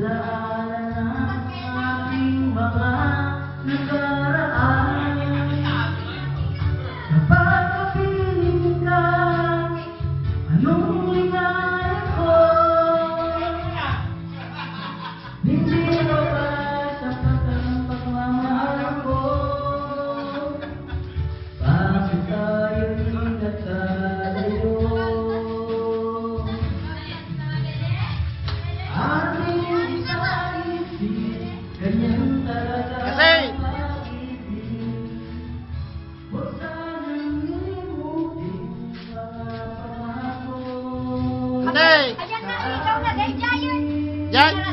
alaala ng aking mga nakaraan. Kapag kapiling ka, anong ligaya ko? Hindi mo ba sapat ang pagmamahal ko? Bakit tayo'y nagkalayo? Ating isa-isip, ganyan talaga ang pag-ibig. Huwag sanang limutin mga pangako. Ayan Ayan na, ikaw na, dahil Giant! Yan!